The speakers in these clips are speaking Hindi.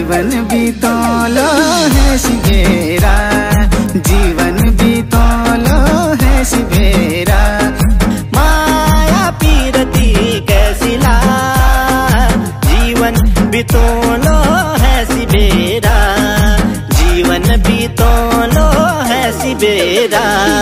जीवन बीतोलो है सिबेरा, जीवन बीतोलो है सिबेरा। माया पीरती कैसिला, जीवन बीतोलो है सिबेरा, जीवन बीतोलो है सिबेरा।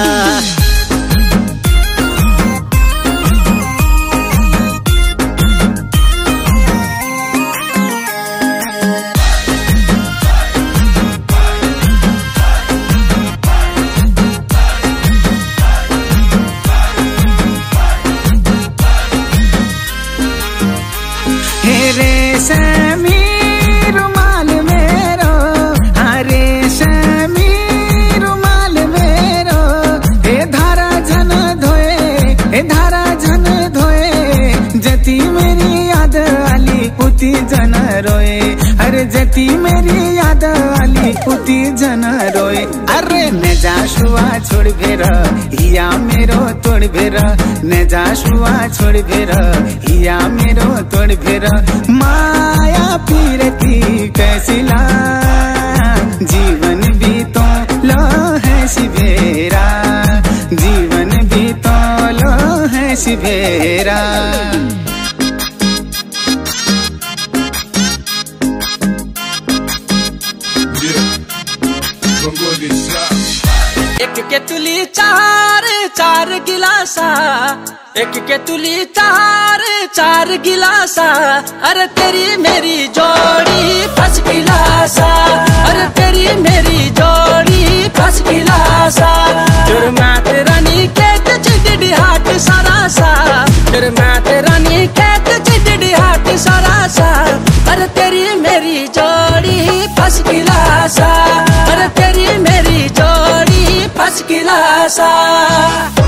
रेशमी रुमाल मेरो, रेशमी रुमाल मेरो, हे धारा झन धोए, हे धारा झन धोए, जती मेरी याद आली उती जन रोए, अरे जती मेरी याद आली उती जन रोए। अरे ने जाशुआ छोड़ भेर हिया मेरो तोड़ भेर, ने जाशुआ छोड़ भेर हिया मेरो तोड़ भेर। माया पीरती कैसिला, जीवन बीतोलो है सिबेरा, जीवन बीतोलो है सिबेरा। एक केतली चार चार गिलासा, एक केतली चार चार गिलासा, अरे तेरी मेरी जोड़ी फस गिलासा, अरे तेरी मेरी जोड़ी फस गिलासा। जुर्मात रानी खेत चिड़ी हाट सरासा, जुर्मात रानी खेत चिड़ी हाट सरासा, अरे तेरी मेरी जोड़ी फस गिलासा, अरे तेरी मेरी जोड़ी फस गिलासा।